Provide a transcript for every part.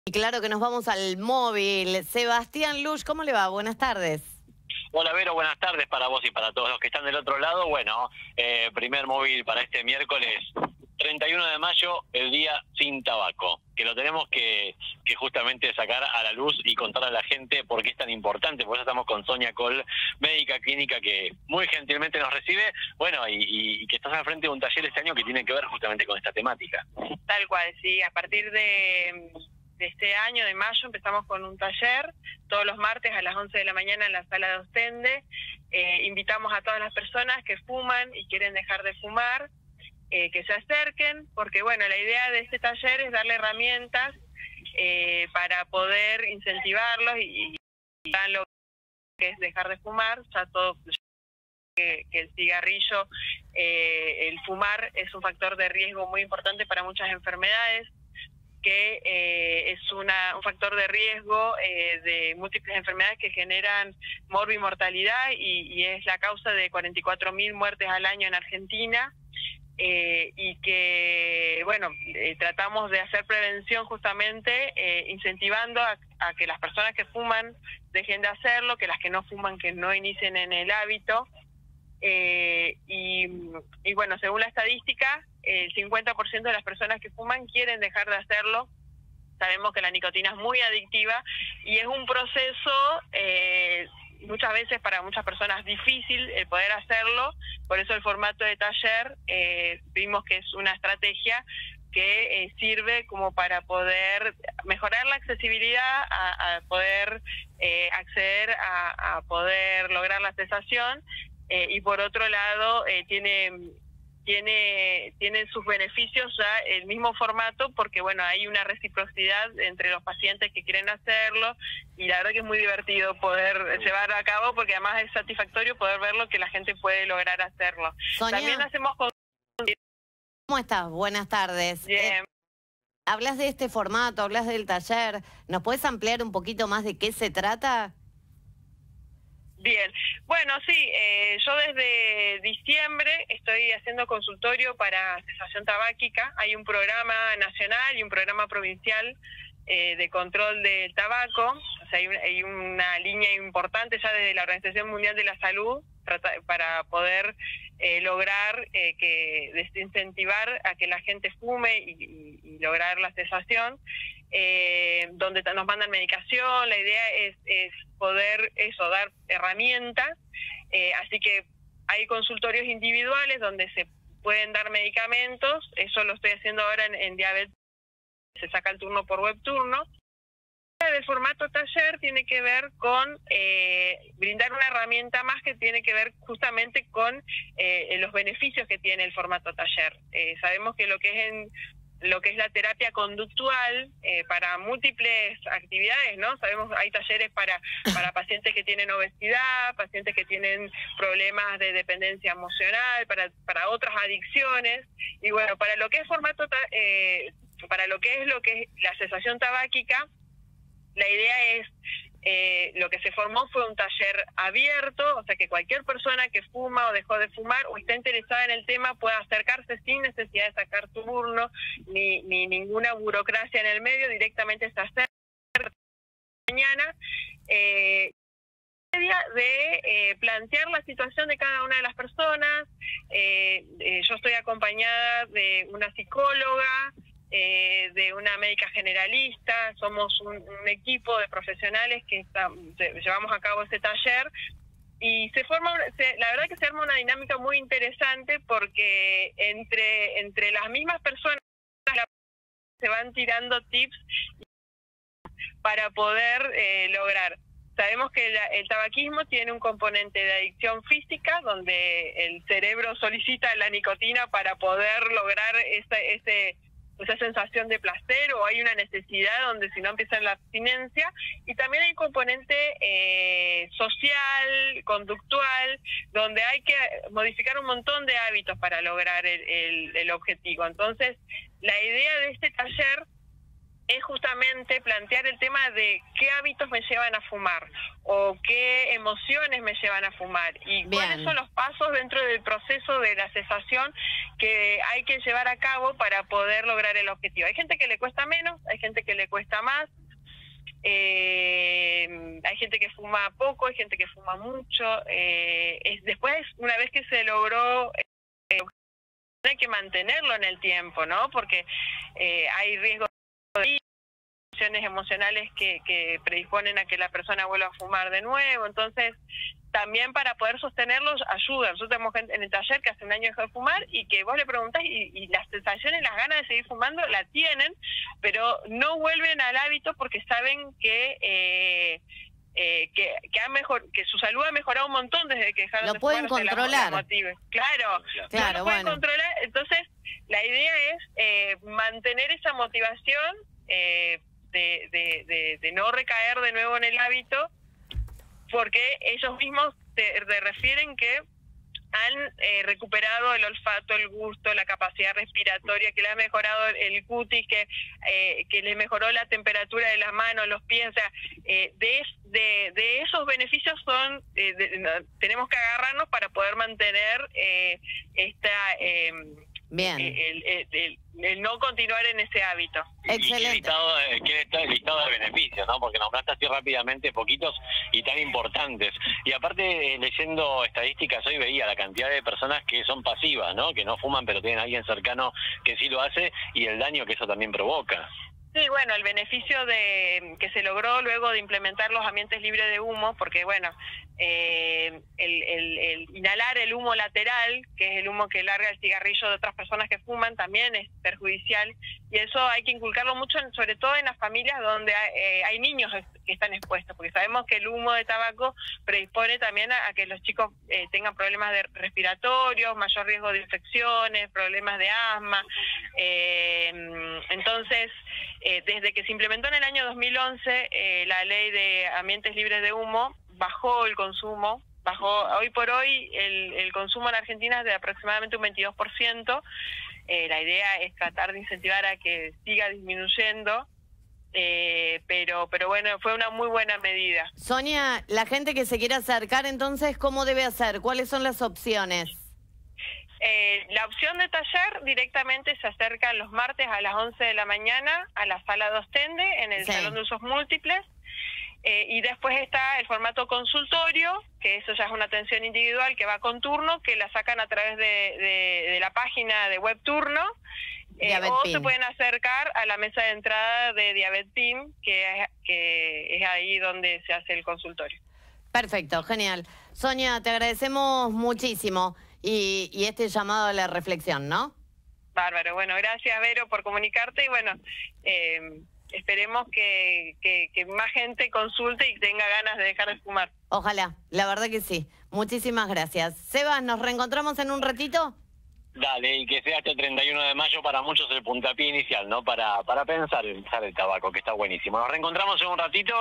Y claro que nos vamos al móvil. Sebastián Luch, ¿cómo le va? Buenas tardes. Hola Vero, buenas tardes para vos y para todos los que están del otro lado. Bueno, primer móvil para este miércoles 31 de mayo, el día sin tabaco, que lo tenemos que justamente sacar a la luz y contar a la gente por qué es tan importante. Por eso estamos con Sonia Col, médica clínica, que muy gentilmente nos recibe, bueno, y que estás al frente de un taller este año que tiene que ver justamente con esta temática. Tal cual, sí, a partir de este año, de mayo, empezamos con un taller todos los martes a las 11 de la mañana en la sala de Ostende. Invitamos a todas las personas que fuman y quieren dejar de fumar, que se acerquen, porque bueno, la idea de este taller es darle herramientas para poder incentivarlos y lo que es dejar de fumar. Ya todo que el cigarrillo, el fumar es un factor de riesgo muy importante para muchas enfermedades, que es un factor de riesgo de múltiples enfermedades que generan morbimortalidad y es la causa de 44.000 muertes al año en Argentina, y que, bueno, tratamos de hacer prevención justamente incentivando a que las personas que fuman dejen de hacerlo, que las que no fuman que no inicien en el hábito. Y bueno, según la estadística, el 50% de las personas que fuman quieren dejar de hacerlo. Sabemos que la nicotina es muy adictiva y es un proceso muchas veces para muchas personas difícil el poder hacerlo. Por eso el formato de taller vimos que es una estrategia que sirve como para poder mejorar la accesibilidad a poder acceder a poder lograr la cesación. Y por otro lado tiene sus beneficios ya el mismo formato, porque bueno, hay una reciprocidad entre los pacientes que quieren hacerlo, y la verdad que es muy divertido poder llevarlo a cabo, porque además es satisfactorio poder ver lo que la gente puede lograr hacerlo. Sonia, también hacemos ¿cómo estás? Buenas tardes. Bien. Hablas de este formato, hablas del taller. ¿Nos puedes ampliar un poquito más de qué se trata? Bien, bueno, sí, yo desde diciembre estoy haciendo consultorio para cesación tabáquica. Hay un programa nacional y un programa provincial de control del tabaco. O sea, hay una línea importante ya desde la Organización Mundial de la Salud para poder lograr desincentivar a que la gente fume y lograr la cesación, donde nos mandan medicación. La idea es poder dar herramientas, así que hay consultorios individuales donde se pueden dar medicamentos. Eso lo estoy haciendo ahora en diabetes, se saca el turno por web turno. El formato taller tiene que ver con brindar una herramienta más que tiene que ver justamente con los beneficios que tiene el formato taller. Sabemos que lo que es la terapia conductual para múltiples actividades, ¿no? Sabemos hay talleres para pacientes que tienen obesidad, pacientes que tienen problemas de dependencia emocional, para otras adicciones. Y bueno, para lo que es para lo que es la cesación tabáquica, la idea es, lo que se formó fue un taller abierto, o sea que cualquier persona que fuma o dejó de fumar o está interesada en el tema pueda acercarse sin necesidad de sacar turno ni ninguna burocracia en el medio. Directamente se acerca mañana de plantear la situación de cada una de las personas. Yo estoy acompañada de una psicóloga, de una médica generalista. Somos un equipo de profesionales que llevamos a cabo este taller, y la verdad que se arma una dinámica muy interesante, porque entre las mismas personas se van tirando tips para poder lograr. Sabemos que el tabaquismo tiene un componente de adicción física, donde el cerebro solicita la nicotina para poder lograr esa sensación de placer, o hay una necesidad donde si no empieza la abstinencia. Y también hay un componente social, conductual, donde hay que modificar un montón de hábitos para lograr el objetivo. Entonces, la idea de este taller es justamente plantear el tema de qué hábitos me llevan a fumar o qué emociones me llevan a fumar y cuáles son los pasos dentro del proceso de la cesación que hay que llevar a cabo para poder lograr el objetivo. Hay gente que le cuesta menos, hay gente que le cuesta más, hay gente que fuma poco, hay gente que fuma mucho. Después, una vez que se logró, hay que mantenerlo en el tiempo, ¿no? Porque hay riesgos de situaciones emocionales que predisponen a que la persona vuelva a fumar de nuevo. Entonces, también para poder sostenerlos ayuda. Nosotros tenemos gente en el taller que hace un año dejó de fumar y que vos le preguntás y las sensaciones, las ganas de seguir fumando la tienen, pero no vuelven al hábito porque saben que su salud ha mejorado un montón desde que dejaron de fumar. Lo pueden controlar. Claro, lo pueden controlar. Entonces, la idea es mantener esa motivación de no recaer de nuevo en el hábito, porque ellos mismos te refieren que han recuperado el olfato, el gusto, la capacidad respiratoria, que le ha mejorado el cutis, que les mejoró la temperatura de las manos, los pies. O sea, de esos beneficios tenemos que agarrarnos para poder mantener el no continuar en ese hábito. Excelente. Y qué listado de beneficios, ¿no? Porque nombraste así rápidamente poquitos y tan importantes. Y aparte, leyendo estadísticas, hoy veía la cantidad de personas que son pasivas, ¿no? Que no fuman, pero tienen a alguien cercano que sí lo hace, y el daño que eso también provoca. Sí, bueno, el beneficio que se logró luego de implementar los ambientes libres de humo, porque bueno, el inhalar el humo lateral, que es el humo que larga el cigarrillo de otras personas que fuman, también es perjudicial, y eso hay que inculcarlo mucho, sobre todo en las familias donde hay niños que están expuestos, porque sabemos que el humo de tabaco predispone también a que los chicos tengan problemas respiratorios, mayor riesgo de infecciones, problemas de asma. Entonces, desde que se implementó en el año 2011 la ley de ambientes libres de humo, bajó el consumo, hoy por hoy el consumo en Argentina es de aproximadamente un 22%. La idea es tratar de incentivar a que siga disminuyendo, pero bueno, fue una muy buena medida. Sonia, la gente que se quiera acercar, entonces, ¿cómo debe hacer? ¿Cuáles son las opciones? La opción de taller directamente se acercan los martes a las 11 de la mañana a la sala de Ostende, en el Salón de Usos Múltiples. Y después está el formato consultorio, que eso ya es una atención individual que va con turno, que la sacan a través de la página de web turno, o se pueden acercar a la mesa de entrada de Diabetpin, que es ahí donde se hace el consultorio. Perfecto, genial. Sonia, te agradecemos muchísimo y este llamado a la reflexión, ¿no? Bárbaro. Bueno, gracias, Vero, por comunicarte y bueno, esperemos que más gente consulte y tenga ganas de dejar de fumar. Ojalá, la verdad que sí. Muchísimas gracias. Sebas, ¿nos reencontramos en un ratito? Dale, y que sea este 31 de mayo para muchos el puntapié inicial, ¿no? Para pensar en dejar el tabaco, que está buenísimo. Nos reencontramos en un ratito.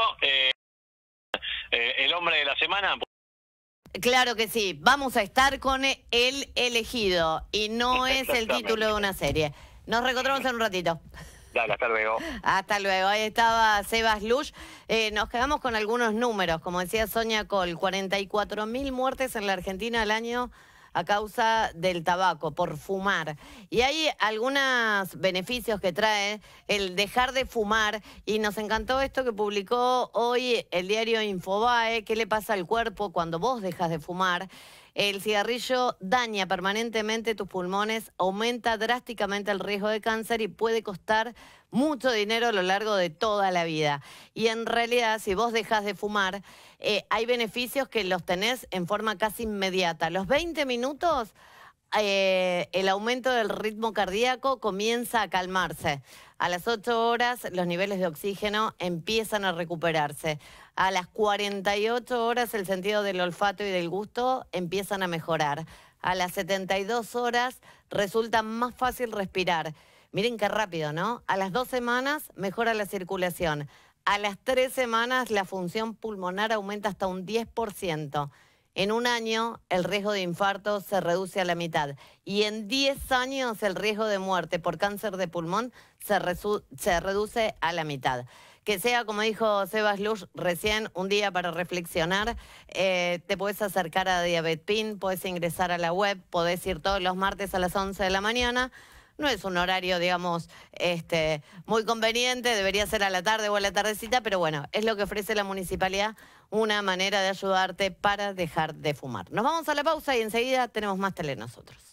El hombre de la semana. Claro que sí. Vamos a estar con el elegido y no es el título de una serie. Nos reencontramos en un ratito. Dale, hasta luego. Hasta luego. Ahí estaba Sebas Luch. Nos quedamos con algunos números. Como decía Sonia Col, 44.000 muertes en la Argentina al año a causa del tabaco, por fumar. Y hay algunos beneficios que trae el dejar de fumar. Y nos encantó esto que publicó hoy el diario Infobae. ¿Qué le pasa al cuerpo cuando vos dejas de fumar? El cigarrillo daña permanentemente tus pulmones, aumenta drásticamente el riesgo de cáncer y puede costar mucho dinero a lo largo de toda la vida. Y en realidad, si vos dejas de fumar, hay beneficios que los tenés en forma casi inmediata. A los 20 minutos, el aumento del ritmo cardíaco comienza a calmarse. A las 8 horas, los niveles de oxígeno empiezan a recuperarse. A las 48 horas, el sentido del olfato y del gusto empiezan a mejorar. A las 72 horas, resulta más fácil respirar. Miren qué rápido, ¿no? A las 2 semanas, mejora la circulación. A las 3 semanas, la función pulmonar aumenta hasta un 10%. En un año el riesgo de infarto se reduce a la mitad y en 10 años el riesgo de muerte por cáncer de pulmón se reduce a la mitad. Que sea, como dijo Sebas Lush recién, un día para reflexionar. Te puedes acercar a Diabetpin, puedes ingresar a la web, podés ir todos los martes a las 11 de la mañana. No es un horario, digamos, muy conveniente, debería ser a la tarde o a la tardecita, pero bueno, es lo que ofrece la municipalidad, una manera de ayudarte para dejar de fumar. Nos vamos a la pausa y enseguida tenemos más tele nosotros.